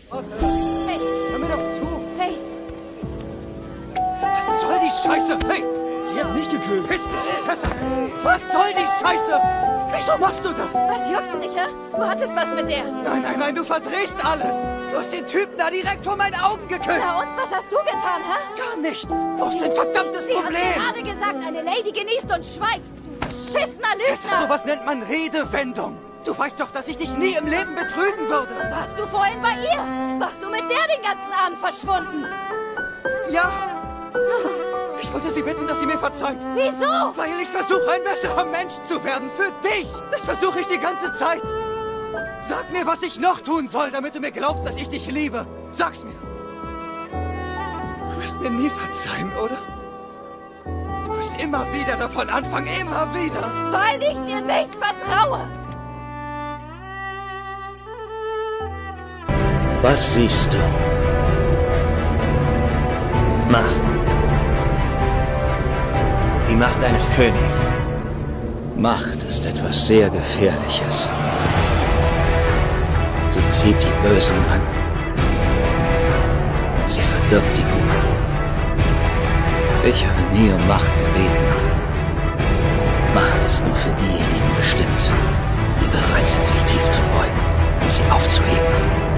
Warte. Hey. Hör mir doch zu. Hey. Was soll die Scheiße? Hey. Sie hat mich geküsst. Piss dich, Tessa. Was soll die Scheiße? Wieso machst du das? Was juckt's dich, hä? Du hattest was mit der. Nein, du verdrehst alles. Du hast den Typen da direkt vor meinen Augen geküsst. Na und, was hast du getan, hä? Gar nichts. Wo ist dein verdammtes Sie hat Problem? gerade gesagt, eine Lady genießt und schweigt. Du beschissener Tessa, Lügner. sowas nennt man Redewendung. Du weißt doch, dass ich dich nie im Leben betrügen würde. Warst du vorhin bei ihr? Warst du mit der den ganzen Abend verschwunden? Ja. Ich wollte sie bitten, dass sie mir verzeiht. Wieso? Weil ich versuche, ein besserer Mensch zu werden. Für dich. Das versuche ich die ganze Zeit. Sag mir, was ich noch tun soll, damit du mir glaubst, dass ich dich liebe. Sag's mir. Du wirst mir nie verzeihen, oder? Du wirst immer wieder davon anfangen, immer wieder. Weil ich dir nicht vertraue. Was siehst du? Macht. Die Macht eines Königs. Macht ist etwas sehr Gefährliches. Sie zieht die Bösen an. Und sie verdirbt die Guten. Ich habe nie um Macht gebeten. Macht ist nur für diejenigen bestimmt, die bereit sind, sich tief zu beugen, um sie aufzuheben.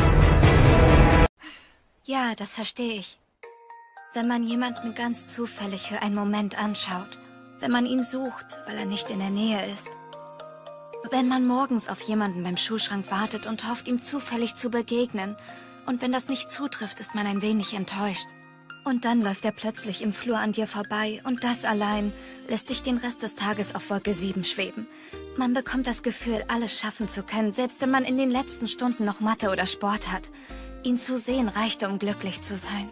Ja, das verstehe ich. Wenn man jemanden ganz zufällig für einen Moment anschaut, wenn man ihn sucht, weil er nicht in der Nähe ist, wenn man morgens auf jemanden beim Schuhschrank wartet und hofft, ihm zufällig zu begegnen, und wenn das nicht zutrifft, ist man ein wenig enttäuscht. Und dann läuft er plötzlich im Flur an dir vorbei und das allein lässt dich den Rest des Tages auf Wolke 7 schweben. Man bekommt das Gefühl, alles schaffen zu können, selbst wenn man in den letzten Stunden noch Mathe oder Sport hat. Ihn zu sehen reichte, um glücklich zu sein.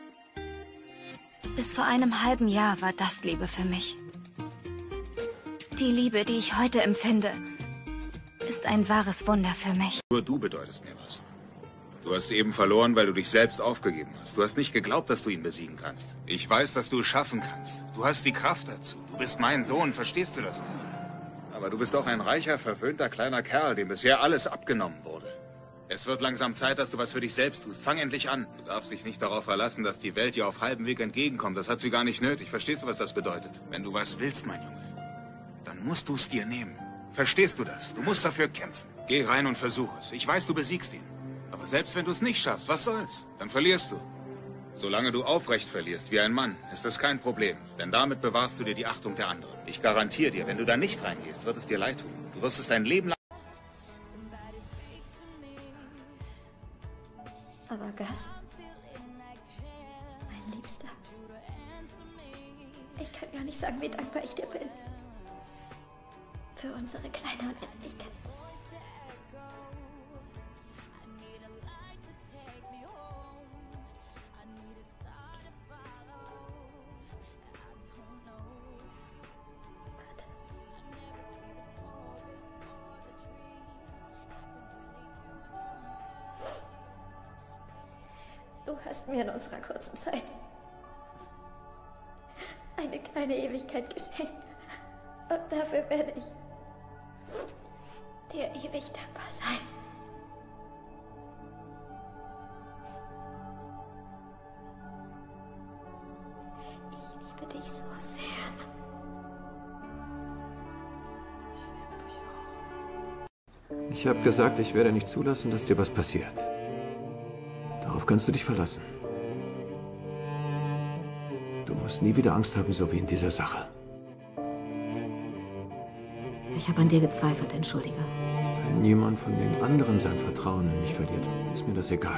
Bis vor einem halben Jahr war das Liebe für mich. Die Liebe, die ich heute empfinde, ist ein wahres Wunder für mich. Nur du bedeutest mir was. Du hast eben verloren, weil du dich selbst aufgegeben hast. Du hast nicht geglaubt, dass du ihn besiegen kannst. Ich weiß, dass du es schaffen kannst. Du hast die Kraft dazu. Du bist mein Sohn, verstehst du das nicht? Aber du bist auch ein reicher, verwöhnter kleiner Kerl, dem bisher alles abgenommen wurde. Es wird langsam Zeit, dass du was für dich selbst tust. Fang endlich an. Du darfst dich nicht darauf verlassen, dass die Welt dir auf halbem Weg entgegenkommt. Das hat sie gar nicht nötig. Verstehst du, was das bedeutet? Wenn du was willst, mein Junge, dann musst du es dir nehmen. Verstehst du das? Du musst dafür kämpfen. Geh rein und versuch es. Ich weiß, du besiegst ihn. Aber selbst wenn du es nicht schaffst, was soll's? Dann verlierst du. Solange du aufrecht verlierst, wie ein Mann, ist das kein Problem. Denn damit bewahrst du dir die Achtung der anderen. Ich garantiere dir, wenn du da nicht reingehst, wird es dir leid tun. Du wirst es dein Leben lang... Aber Gus, mein Liebster, ich kann gar nicht sagen, wie dankbar ich dir bin. Für unsere kleine Unendlichkeit. Du hast mir in unserer kurzen Zeit eine kleine Ewigkeit geschenkt. Und dafür werde ich dir ewig dankbar sein. Ich liebe dich so sehr. Ich habe gesagt, ich werde nicht zulassen, dass dir was passiert. Darauf kannst du dich verlassen. Du musst nie wieder Angst haben, so wie in dieser Sache. Ich habe an dir gezweifelt, entschuldige. Wenn jemand von den anderen sein Vertrauen in mich verliert, ist mir das egal.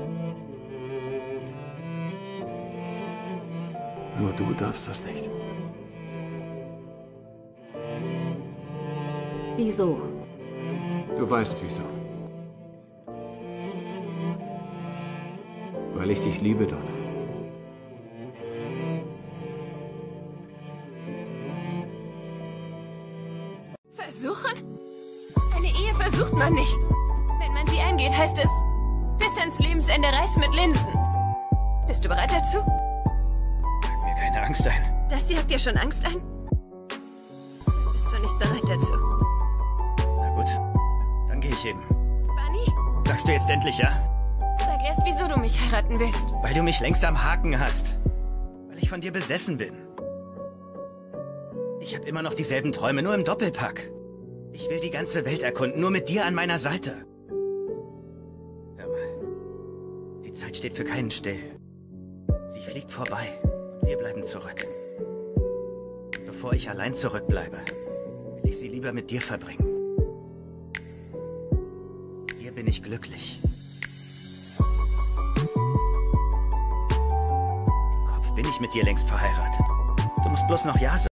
Nur du darfst das nicht. Wieso? Du weißt wieso. Weil ich dich liebe, Donna. Versuchen? Eine Ehe versucht man nicht. Wenn man sie eingeht, heißt es bis ans Lebensende Reis mit Linsen. Bist du bereit dazu? Sag mir keine Angst ein. Das jagt dir schon Angst ein? Dann bist du nicht bereit dazu. Na gut, dann gehe ich eben. Bunny? Sagst du jetzt endlich ja? Sag wieso du mich heiraten willst. Weil du mich längst am Haken hast. Weil ich von dir besessen bin. Ich habe immer noch dieselben Träume, nur im Doppelpack. Ich will die ganze Welt erkunden, nur mit dir an meiner Seite. Hör mal, die Zeit steht für keinen still. Sie fliegt vorbei und wir bleiben zurück. Bevor ich allein zurückbleibe, will ich sie lieber mit dir verbringen. Mit dir bin ich glücklich. Im Kopf bin ich mit dir längst verheiratet. Du musst bloß noch Ja sagen.